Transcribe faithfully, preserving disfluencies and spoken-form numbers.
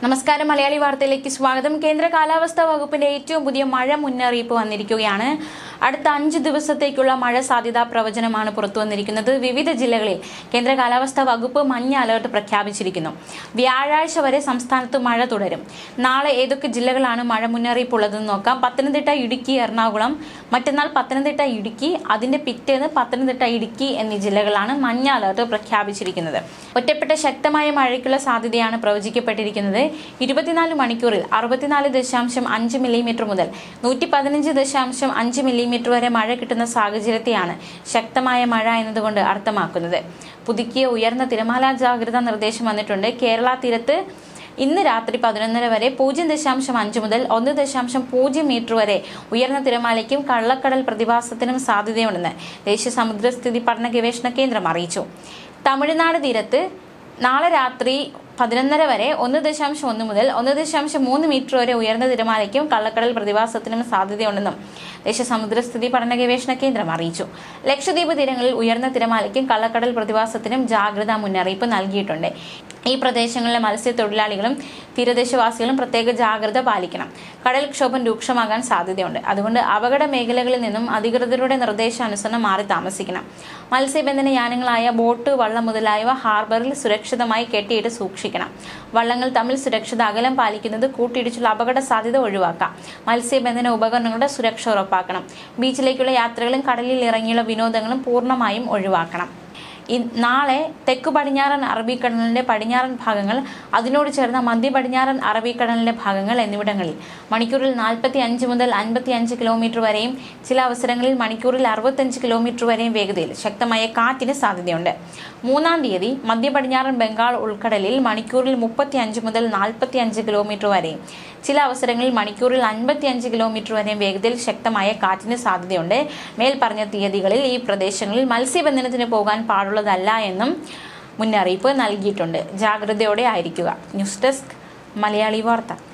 നമസ്കാരം മലയാളി വാർത്തയിലേക്ക് സ്വാഗതം. കേന്ദ്ര കാലാവസ്ഥാ വകുപ്പിന്റെ ഏറ്റവും പുതിയ മഴ മുന്നറിയിപ്പ് വന്നിരിക്കുകയാണ്. അടുത്ത അഞ്ച് ദിവസത്തേക്കുള്ള മഴ സാധ്യതാ പ്രവചനമാണ് പുറത്തു വന്നിരിക്കുന്നത്. വിവിധ ജില്ലകളിൽ കേന്ദ്ര കാലാവസ്ഥാ വകുപ്പ് മഞ്ഞ അലർട്ട് പ്രഖ്യാപിച്ചിരിക്കുന്നു. വ്യാഴാഴ്ച വരെ സംസ്ഥാനത്ത് മഴ തുടരും. നാളെ ഏതൊക്കെ ജില്ലകളാണ് മഴ മുന്നറിയിപ്പ് ഉള്ളതെന്ന് നോക്കാം. പത്തനംതിട്ട, ഇടുക്കി, എറണാകുളം, മറ്റന്നാൾ പത്തനംതിട്ട, ഇടുക്കി, അതിന്റെ പിറ്റേന്ന് പത്തനംതിട്ട, ഇടുക്കി എന്നീ ജില്ലകളാണ് മഞ്ഞ അലർട്ട് പ്രഖ്യാപിച്ചിരിക്കുന്നത്. ഒറ്റപ്പെട്ട ശക്തമായ മഴയ്ക്കുള്ള സാധ്യതയാണ് പ്രവചിക്കപ്പെട്ടിരിക്കുന്നത്. ഇരുപത്തിനാല് മണിക്കൂറിൽ അറുപത്തിനാല് ദശാംശം അഞ്ച് മില്ലിമീറ്റർ മുതൽ നൂറ്റി പതിനഞ്ച് ദശാംശം അഞ്ച് മില്ലിമീറ്റർ വരെ മഴ കിട്ടുന്ന സാഹചര്യത്തെയാണ് ശക്തമായ മഴ എന്നതുകൊണ്ട് അർത്ഥമാക്കുന്നത്. പുതുക്കിയ ഉയർന്ന തിരമാല ജാഗ്രതാ നിർദ്ദേശം വന്നിട്ടുണ്ട്. കേരള തീരത്ത് ഇന്ന് രാത്രി പതിനൊന്നര വരെ പൂജ്യം ദശാംശം അഞ്ച് മുതൽ ഒന്ന് ദശാംശം പൂജ്യം മീറ്റർ വരെ ഉയർന്ന തിരമാലയ്ക്കും കള്ളക്കടൽ പ്രതിഭാസത്തിനും സാധ്യതയുണ്ടെന്ന് ദേശീയ സമുദ്രസ്ഥിതി പഠന ഗവേഷണ കേന്ദ്രം അറിയിച്ചു. തമിഴ്നാട് തീരത്ത് നാളെ രാത്രി പതിനൊന്നര വരെ ഒന്ന് ദശാംശം ഒന്ന് മുതൽ ഒന്ന് ദശാംശം മൂന്ന് മീറ്റർ വരെ ഉയർന്ന തിരമാലയ്ക്കും കള്ളക്കടൽ പ്രതിഭാസത്തിനും സാധ്യതയുണ്ടെന്നും ദേശീയ സമുദ്രസ്ഥിതി പഠന ഗവേഷണ കേന്ദ്രം അറിയിച്ചു. ലക്ഷദ്വീപ് തീരങ്ങളിൽ ഉയർന്ന തിരമാലയ്ക്കും കള്ളക്കടൽ പ്രതിഭാസത്തിനും ജാഗ്രതാ മുന്നറിയിപ്പ് നൽകിയിട്ടുണ്ട്. ഈ പ്രദേശങ്ങളിലെ മത്സ്യത്തൊഴിലാളികളും തീരദേശവാസികളും പ്രത്യേക ജാഗ്രത പാലിക്കണം. കടൽക്ഷോഭം രൂക്ഷമാകാൻ സാധ്യതയുണ്ട്. അതുകൊണ്ട് അപകട മേഖലകളിൽ നിന്നും അധികൃതരുടെ നിർദ്ദേശാനുസരണം മാറി താമസിക്കണം. മത്സ്യബന്ധന യാനങ്ങളായ ബോട്ട്, വള്ളം മുതലായവ ഹാർബറിൽ സുരക്ഷിതമായി കെട്ടിയിട്ട് സൂക്ഷിക്കണം. വള്ളങ്ങൾ തമ്മിൽ സുരക്ഷിത അകലം പാലിക്കുന്നത് കൂട്ടിയിടിച്ചുള്ള അപകട സാധ്യത ഒഴിവാക്കാം. മത്സ്യബന്ധന ഉപകരണങ്ങളുടെ സുരക്ഷ ഉറപ്പാക്കണം. ബീച്ചിലേക്കുള്ള യാത്രകളും കടലിൽ ഇറങ്ങിയുള്ള വിനോദങ്ങളും പൂർണ്ണമായും ഒഴിവാക്കണം. നാളെ തെക്കു പടിഞ്ഞാറൻ അറബിക്കടലിന്റെ പടിഞ്ഞാറൻ ഭാഗങ്ങൾ, അതിനോട് ചേർന്ന മധ്യ പടിഞ്ഞാറൻ അറബിക്കടലിന്റെ ഭാഗങ്ങൾ എന്നിവിടങ്ങളിൽ മണിക്കൂറിൽ നാൽപ്പത്തി അഞ്ച് മുതൽ അൻപത്തി അഞ്ച് കിലോമീറ്റർ വരെയും ചില അവസരങ്ങളിൽ മണിക്കൂറിൽ അറുപത്തഞ്ച് കിലോമീറ്റർ വരെയും വേഗതയിൽ ശക്തമായ കാറ്റിന് സാധ്യതയുണ്ട്. മൂന്നാം തീയതി മധ്യ പടിഞ്ഞാറൻ ബംഗാൾ ഉൾക്കടലിൽ മണിക്കൂറിൽ മുപ്പത്തി അഞ്ച് മുതൽ നാൽപ്പത്തി അഞ്ച് കിലോമീറ്റർ വരെയും ചില അവസരങ്ങളിൽ മണിക്കൂറിൽ അൻപത്തി അഞ്ച് കിലോമീറ്റർ വരെയും വേഗതയിൽ ശക്തമായ കാറ്റിന് സാധ്യതയുണ്ട്. മേൽപ്പറഞ്ഞ തീയതികളിൽ ഈ പ്രദേശങ്ങളിൽ മത്സ്യബന്ധനത്തിന് പോകാൻ പാടുള്ളതല്ല എന്നും മുന്നറിയിപ്പ് നൽകിയിട്ടുണ്ട്. ജാഗ്രതയോടെ ആയിരിക്കുക. ന്യൂസ് ഡെസ്ക് മലയാളി വാർത്ത.